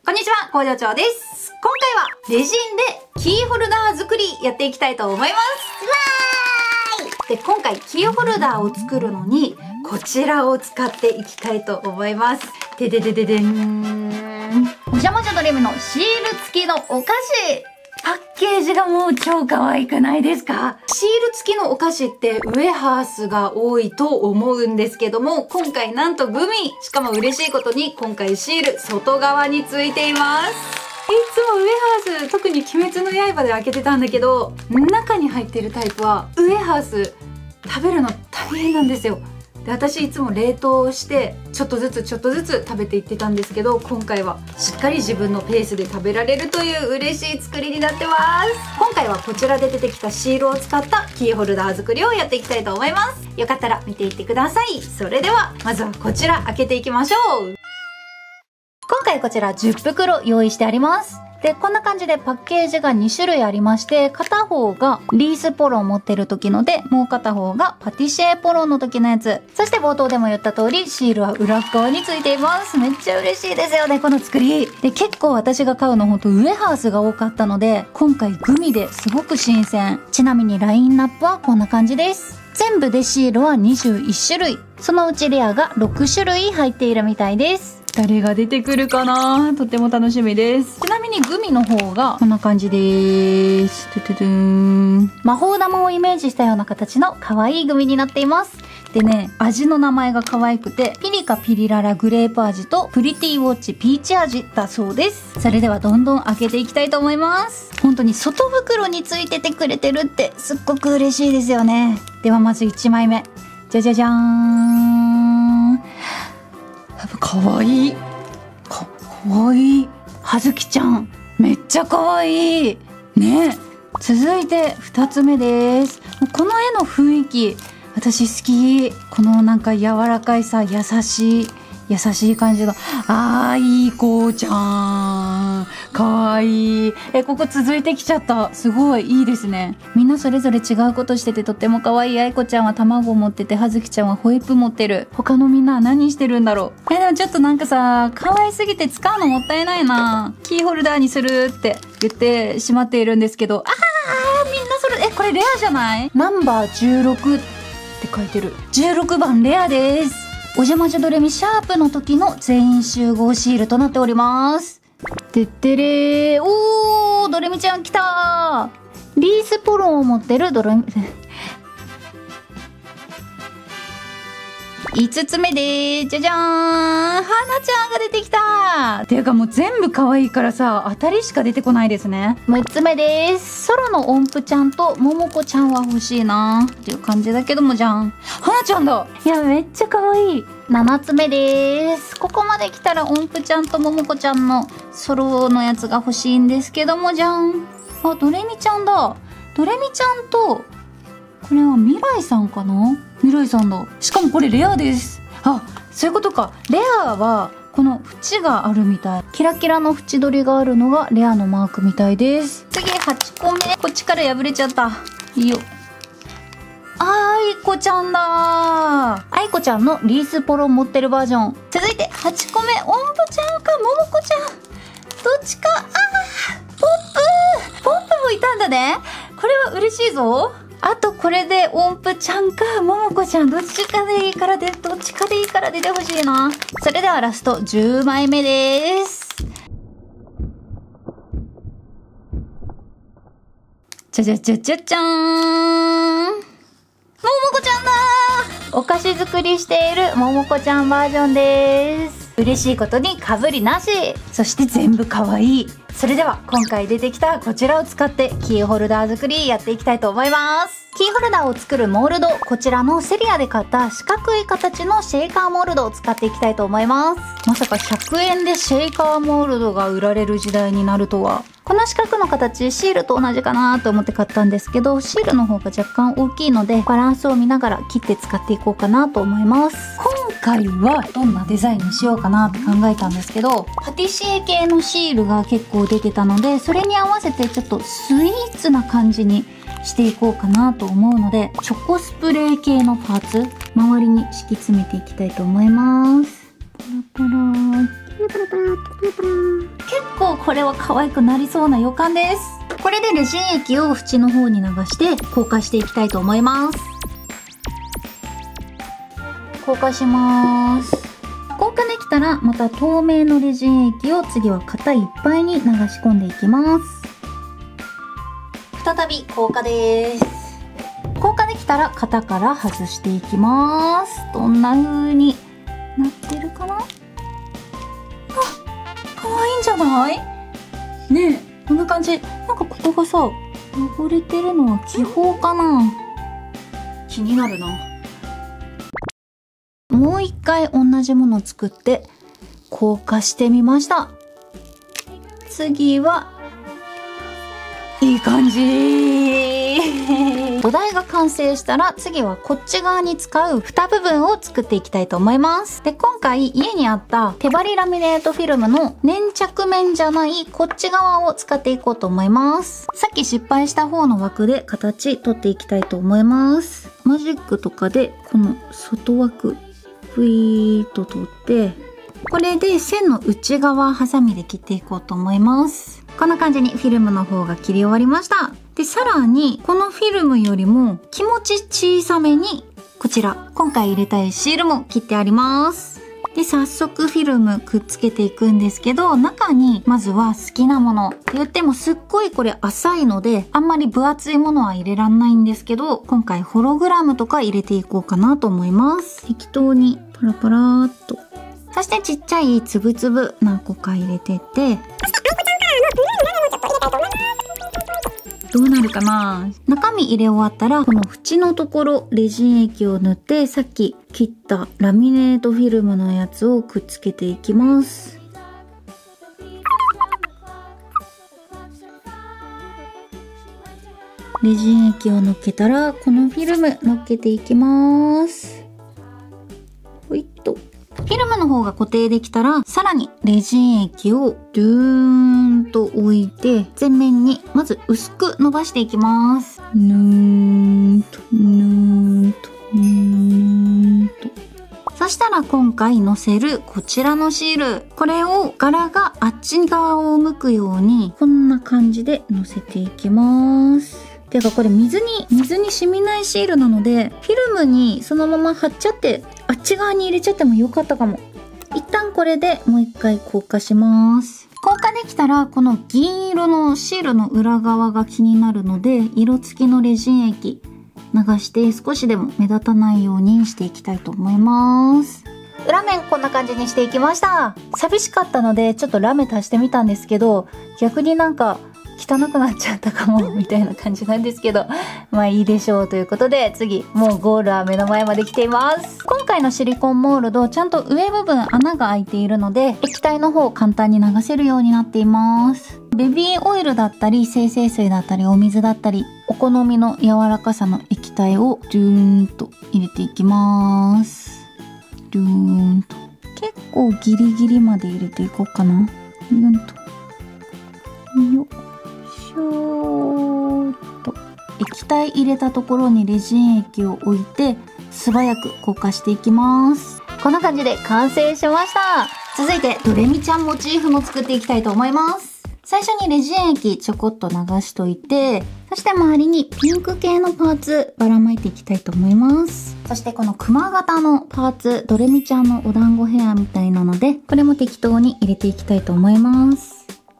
こんにちは、工場長です。今回はレジンでキーホルダー作りやっていきたいと思います。で、今回キーホルダーを作るのにこちらを使っていきたいと思います。でででででん。おしゃもじゃドリームのシール付きのお菓子。パッケージがもう超可愛くないですか？シール付きのお菓子ってウエハースが多いと思うんですけども、今回なんとグミ、しかも嬉しいことに今回シール外側についています。いつもウエハース、特に鬼滅の刃で開けてたんだけど、中に入ってるタイプはウエハース食べるの大変なんですよ。で、私いつも冷凍してちょっとずつ食べていってたんですけど、今回はしっかり自分のペースで食べられるという嬉しい作りになってます。今回はこちらで出てきたシールを使ったキーホルダー作りをやっていきたいと思います。よかったら見ていってください。それではまずはこちら開けていきましょう。今回こちら10袋用意してあります。で、こんな感じでパッケージが2種類ありまして、片方がリースポロを持ってる時ので、もう片方がパティシエポロの時のやつ。そして冒頭でも言った通り、シールは裏側についています。めっちゃ嬉しいですよね、この作り。で、結構私が買うのほんとウエハースが多かったので、今回グミですごく新鮮。ちなみにラインナップはこんな感じです。全部でシールは21種類。そのうちレアが6種類入っているみたいです。誰が出てくるかな？とても楽しみです。ちなみにグミの方がこんな感じです。トゥトゥトゥーン。魔法玉をイメージしたような形の可愛いグミになっています。でね、味の名前が可愛くて、ピリカピリララグレープ味とプリティウォッチピーチ味だそうです。それではどんどん開けていきたいと思います。本当に外袋についててくれてるってすっごく嬉しいですよね。ではまず1枚目。じゃじゃじゃーん。かわいい。かわいい。はずきちゃん。めっちゃかわいい。ね。続いて2つ目です。この絵の雰囲気、私好き。このなんか柔らかいさ、優しい感じの。いい子ちゃん。かわいい。ここ続いてきちゃった。すごいいいですね。みんなそれぞれ違うことしててとってもかわいい。愛子ちゃんは卵を持ってて、はずきちゃんはホイップ持ってる。他のみんなは何してるんだろう。でもちょっとなんかさ、可愛すぎて使うのもったいないな。キーホルダーにするって言ってしまっているんですけど。みんなそれ、これレアじゃない？ナンバー16って書いてる。16番レアです。おじゃまじゃドレミシャープの時の全員集合シールとなっております。てってれー。おー、ドレミちゃん来たー。リースポロを持ってるドレミ5つ目でー。じゃじゃーん。はなちゃんが出てきたー。ていうかもう全部可愛いからさ、当たりしか出てこないですね。6つ目でーす。ソロの音符ちゃんとももこちゃんは欲しいなーっていう感じだけどもじゃん。はなちゃんだ。いや、めっちゃ可愛い。7つ目でーす。ここまで来たら音符ちゃんとももこちゃんのソロのやつが欲しいんですけどもじゃん。ドレミちゃんだ。ドレミちゃんと、これは未来さんかな？未来さんだ。しかもこれレアです。そういうことか。レアはこの縁があるみたい。キラキラの縁取りがあるのがレアのマークみたいです。次8個目。こっちから破れちゃった。いいよ。愛子ちゃんだ。愛子ちゃんのリースポロ持ってるバージョン。続いて8個目。音符ちゃんかももこちゃん。どっちか。ポップもいたんだね。これは嬉しいぞ。あとこれで音符ちゃんかももこちゃん、どっちかでいいから出てほしいな。それではラスト10枚目です。じゃじゃじゃじゃじゃーん。ももこちゃんだー。お菓子作りしているももこちゃんバージョンです。嬉しいことにかぶりなし。そして全部かわいい。それでは今回出てきたこちらを使ってキーホルダー作りやっていきたいと思います。キーホルダーを作るモールド、こちらのセリアで買った四角い形のシェイカーモールドを使っていきたいと思います。まさか100円でシェイカーモールドが売られる時代になるとは。この四角の形、シールと同じかなと思って買ったんですけど、シールの方が若干大きいのでバランスを見ながら切って使っていこうかなと思います。今回はどんなデザインにしようかなって考えたんですけど、パティシエ系のシールが結構出てたので、それに合わせてちょっとスイーツな感じにしていこうかなと思うので、チョコスプレー系のパーツ周りに敷き詰めていきたいと思います。パラパラ結結構これは可愛くなりそうな予感です。これでレジン液を縁の方に流して硬化していきたいと思います。硬化します。硬化できたらまた透明のレジン液を次は型いっぱいに流し込んでいきます。再び硬化です。硬化できたら型から外していきます。どんな風になってるかな。あ、可愛いんじゃない？ねえ、こんな感じ。なんかここがさ、汚れてるのは気泡かな？気になるな。もう一回同じものを作って硬化してみました。次はいい感じ土台が完成したら次はこっち側に使う蓋部分を作っていきたいと思います。で、今回家にあった手張りラミネートフィルムの粘着面じゃないこっち側を使っていこうと思います。さっき失敗した方の枠で形取っていきたいと思います。マジックとかでこの外枠ふいーっと取って、これで線の内側ハサミで切っていこうと思います。こんな感じにフィルムの方が切り終わりました。で、さらにこのフィルムよりも気持ち小さめにこちら今回入れたいシールも切ってあります。で、早速フィルムくっつけていくんですけど、中にまずは好きなものって言ってもすっごいこれ浅いのであんまり分厚いものは入れらんないんですけど、今回ホログラムとか入れていこうかなと思います。適当にパラパラーっと。そしてちっちゃいつぶつぶ何個か入れてって、どうなるかな。中身入れ終わったらこの縁のところレジン液を塗って、さっき切ったラミネートフィルムのやつをくっつけていきます。レジン液をのっけたらこのフィルムのっけていきます。ほいっと。フィルムの方が固定できたら、さらにレジン液をドゥーンと置いて、前面にまず薄く伸ばしていきます。ぬーんと、ぬーんと、ぬーんと。そしたら今回乗せるこちらのシール。これを柄があっち側を向くように、こんな感じで乗せていきます。てかこれ水に染みないシールなので、フィルムにそのまま貼っちゃってあっち側に入れちゃってもよかったかも。一旦これでもう一回硬化します。硬化できたらこの銀色のシールの裏側が気になるので、色付きのレジン液流して少しでも目立たないようにしていきたいと思います。裏面こんな感じにしていきました。寂しかったのでちょっとラメ足してみたんですけど、逆になんか汚くなっちゃったかもみたいな感じなんですけど、まあいいでしょうということで、次もうゴールは目の前まで来ています。今回のシリコンモールドちゃんと上部分穴が開いているので、液体の方簡単に流せるようになっています。ベビーオイルだったり精製水だったりお水だったり、お好みの柔らかさの液体をドゥーンと入れていきます。ドゥーンと結構ギリギリまで入れていこうかな。ユンとよっ液体入れたところにレジン液を置いて素早く硬化していきます。こんな感じで完成しました。続いてドレミちゃんモチーフも作っていきたいと思います。最初にレジン液ちょこっと流しといて、そして周りにピンク系のパーツばらまいていきたいと思います。そしてこのクマ型のパーツ、ドレミちゃんのお団子ヘアみたいなので、これも適当に入れていきたいと思います。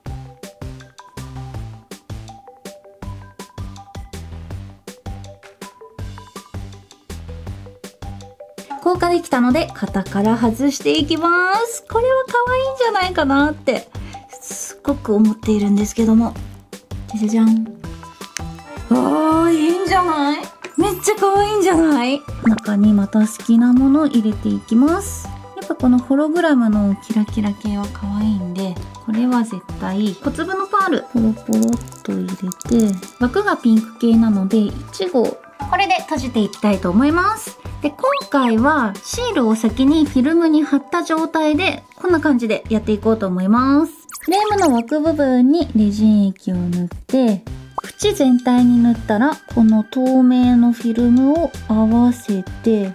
硬化できたので型から外していきます。これは可愛いんじゃないかなってすっごく思っているんですけども、じゃじゃん。いいんじゃない？めっちゃ可愛いんじゃない？中にまた好きなものを入れていきます。やっぱこのホログラムのキラキラ系は可愛いんで、これは絶対小粒のパールポロポロっと入れて、枠がピンク系なので1号これで閉じていきたいと思います。で、今回はシールを先にフィルムに貼った状態でこんな感じでやっていこうと思います。フレームの枠部分にレジン液を塗って、縁全体に塗ったらこの透明のフィルムを合わせて、こ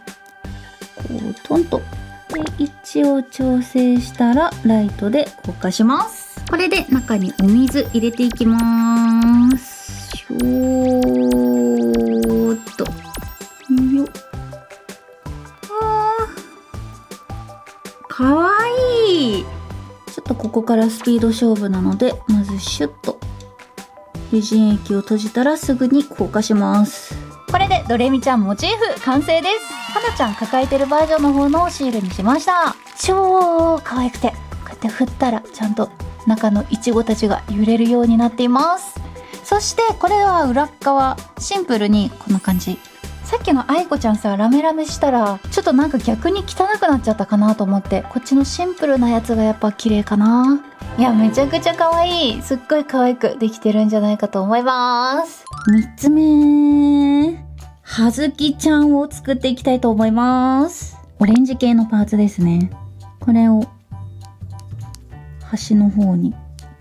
うトンと。で、位置を調整したらライトで硬化します。 これで中にお水入れていきます。しょーっと。よっ。かわいい。ちょっとここからスピード勝負なので、まずシュッと。レジン液を閉じたらすぐに硬化します。これでドレミちゃんモチーフ完成です。はなちゃん抱えてるバージョンの方のシールにしました。超可愛くて、こうやって振ったらちゃんと中のイチゴたちが揺れるようになっています。そしてこれは裏側シンプルにこんな感じ。さっきの愛子ちゃんさ、ラメラメしたらちょっとなんか逆に汚くなっちゃったかなと思って、こっちのシンプルなやつがやっぱ綺麗かな。いや、めちゃくちゃ可愛い。すっごい可愛くできてるんじゃないかと思います。3つ目、はずきちゃんを作っていきたいと思います。オレンジ系のパーツですね。これを端の方に、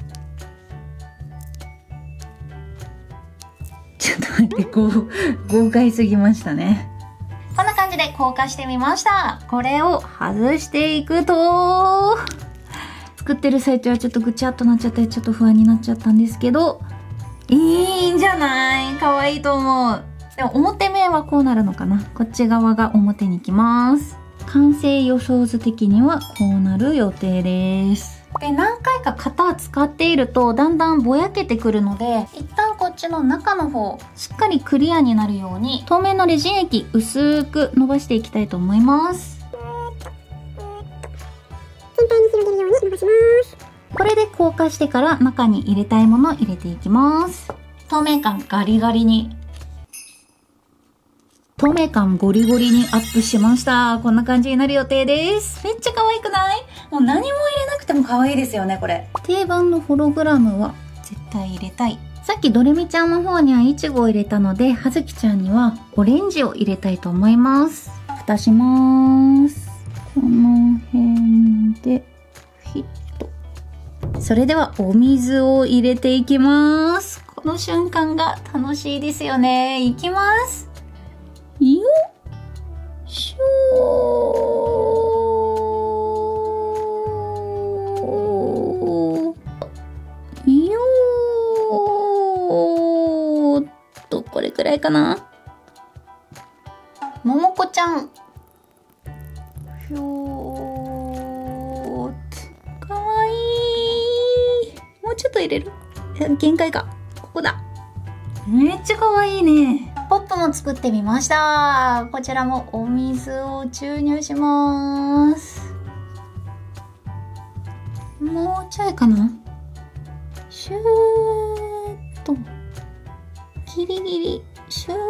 ちょっと待って、豪快すぎましたね。こんな感じで硬化してみました。これを外していくと、作ってる最中はちょっとぐちゃっとなっちゃってちょっと不安になっちゃったんですけど、いいんじゃない？可愛いと思う。でも表面はこうなるのかな。こっち側が表に来ます。完成予想図的にはこうなる予定です。で、何回か型使っているとだんだんぼやけてくるので、一旦こっちの中の方しっかりクリアになるように透明のレジン液薄く伸ばしていきたいと思います。全体に広げるように伸ばします。これで硬化してから中に入れたいものを入れていきます。透明感ガリガリに、透明感ゴリゴリにアップしました。こんな感じになる予定です。めっちゃ可愛くない？もう何も入れなくても可愛いですよね、これ。定番のホログラムは絶対入れたい。さっきドレミちゃんの方にはイチゴを入れたので、はずきちゃんにはオレンジを入れたいと思います。蓋します。この辺で、ヒット。それではお水を入れていきます。この瞬間が楽しいですよね。いきます。よっしょーよーっと、これくらいかな。ももこちゃん、ひょーっと、かわいい。もうちょっと入れる？限界か。ここだ。めっちゃかわいいね。ポップも作ってみました。こちらもお水を注入します。もうちょいかな。シューッとギリギリシュー。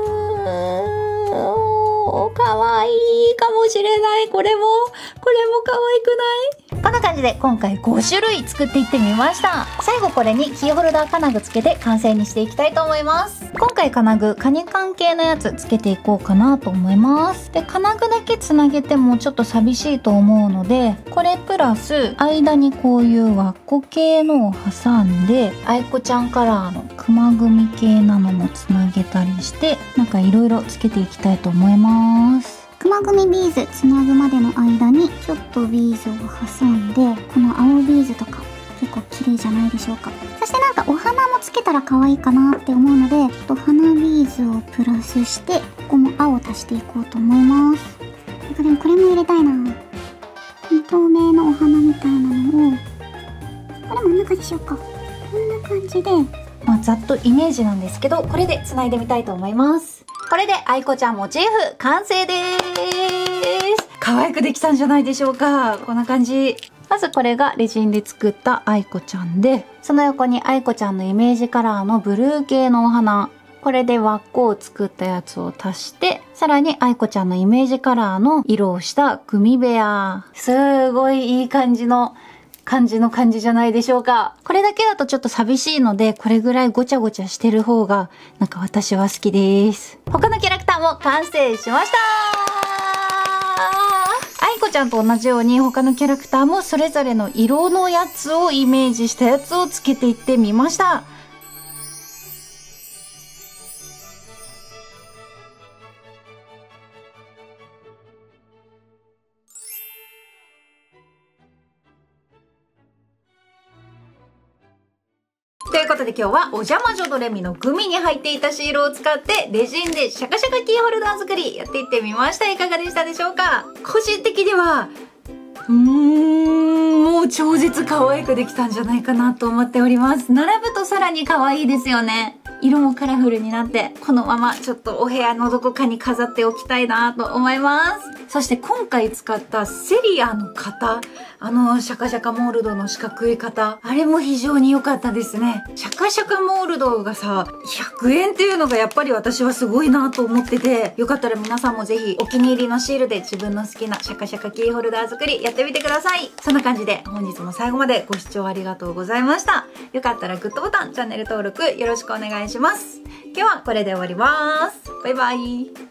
かわいいかもしれない。これもかわいくない？こんな感じで今回5種類作っていってみました。最後これにキーホルダー金具つけて完成にしていきたいと思います。今回金具、カニ関係のやつつけていこうかなと思います。で、金具だけつなげてもちょっと寂しいと思うので、これプラス間にこういう輪っこ系のを挟んで、愛子ちゃんカラーの熊組系なのもつなげたりして、なんかいろいろつけていきたいと思います。 熊組ビーズつなぐまでの間にちょっとビーズを挟んで、この青ビーズとか結構綺麗じゃないでしょうか。そしてなんかお花もつけたら可愛いかなって思うので、ちょっと花ビーズをプラスして、ここも青を足していこうと思います。なんかでもこれも入れたいな。この透明のお花みたいなのを、これ真ん中でしょうか。こんな感じで、 ざっとイメージなんですけど、これで繋いでみたいと思います。これで愛子ちゃんモチーフ完成です。可愛くできたんじゃないでしょうか。こんな感じ。まずこれがレジンで作った愛子ちゃんで、その横に愛子ちゃんのイメージカラーのブルー系のお花。これで輪っこを作ったやつを足して、さらに愛子ちゃんのイメージカラーの色をしたグミベア。すごいいい感じの感じじゃないでしょうか。これだけだとちょっと寂しいので、これぐらいごちゃごちゃしてる方が、なんか私は好きです。他のキャラクターも完成しました。愛子ちゃんと同じように他のキャラクターもそれぞれの色のやつをイメージしたやつをつけていってみました。 ことで今日はお邪魔女ドレミのグミに入っていたシールを使ってレジンでシャカシャカキーホルダー作りやっていってみました。いかがでしたでしょうか？個人的にはもう超絶可愛くできたんじゃないかなと思っております。並ぶとさらに可愛いですよね。色もカラフルになって、このままちょっとお部屋のどこかに飾っておきたいなと思います。そして今回使ったセリアの型、シャカシャカモールドの四角い型、あれも非常に良かったですね。シャカシャカモールドがさ、100円っていうのがやっぱり私はすごいなと思ってて、よかったら皆さんもぜひお気に入りのシールで自分の好きなシャカシャカキーホルダー作りやってみてください。そんな感じで本日も最後までご視聴ありがとうございました。よかったらグッドボタン、チャンネル登録よろしくお願いします。今日はこれで終わります。バイバイ。